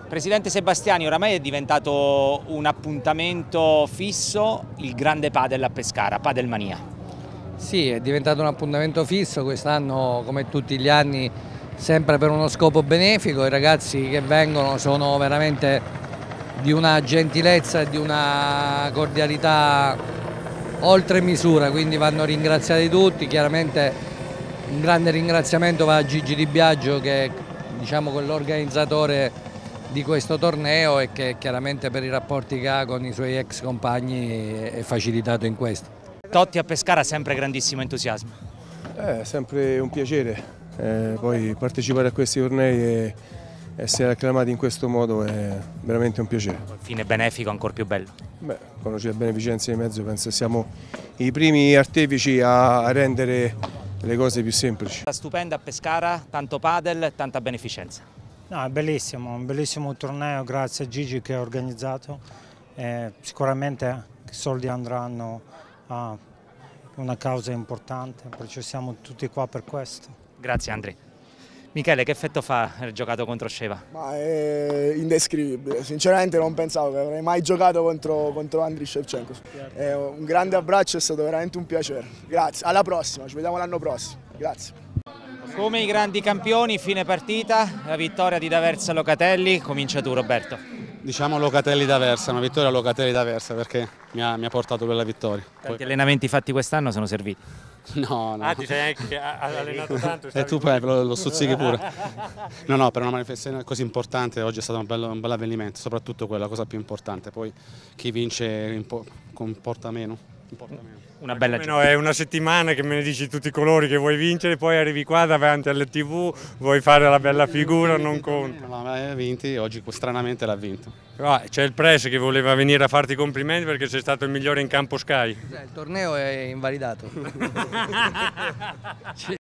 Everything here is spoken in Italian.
Presidente Sebastiani, oramai è diventato un appuntamento fisso il grande padel a Pescara, Padelmania. Sì, è diventato un appuntamento fisso, quest'anno come tutti gli anni sempre per uno scopo benefico. I ragazzi che vengono sono veramente di una gentilezza e di una cordialità oltre misura, quindi vanno ringraziati tutti. Chiaramente un grande ringraziamento va a Gigi Di Biagio, che è, diciamo, quell'organizzatore di questo torneo e che chiaramente per i rapporti che ha con i suoi ex compagni è facilitato in questo. Totti a Pescara, sempre grandissimo entusiasmo. È sempre un piacere, poi partecipare a questi tornei e essere acclamati in questo modo è veramente un piacere. Fine benefico ancora più bello. Beh, quando c'è beneficenza di mezzo penso che siamo i primi artefici a rendere le cose più semplici. Stupenda a Pescara, tanto padel, tanta beneficenza. No, è bellissimo, un bellissimo torneo, grazie a Gigi che ha organizzato. Sicuramente i soldi andranno a una causa importante, perciò siamo tutti qua per questo. Grazie Andri. Michele, che effetto fa aver giocato contro Sheva? Ma è indescrivibile, sinceramente non pensavo che avrei mai giocato contro Andriy Shevchenko. Un grande abbraccio, è stato veramente un piacere. Grazie, alla prossima, ci vediamo l'anno prossimo. Grazie. Come i grandi campioni, fine partita, la vittoria di D'Aversa Locatelli. Comincia tu Roberto. Diciamo Locatelli D'Aversa, una vittoria Locatelli D'Aversa perché mi ha portato quella vittoria. Tanti allenamenti fatti quest'anno sono serviti. No. Ah, ti sei anche allenato tanto? E tu poi lo stuzzichi pure. No, per una manifestazione così importante oggi è stato un bel avvenimento, soprattutto quella cosa più importante. Poi chi vince comporta meno. Una bella No, è una settimana che me ne dici tutti i colori che vuoi vincere, poi arrivi qua davanti alle TV, vuoi fare la bella figura, non conta. No, ma hai vinti, oggi stranamente l'ha vinto. C'è il press che voleva venire a farti i complimenti perché sei stato il migliore in campo Sky. Il torneo è invalidato.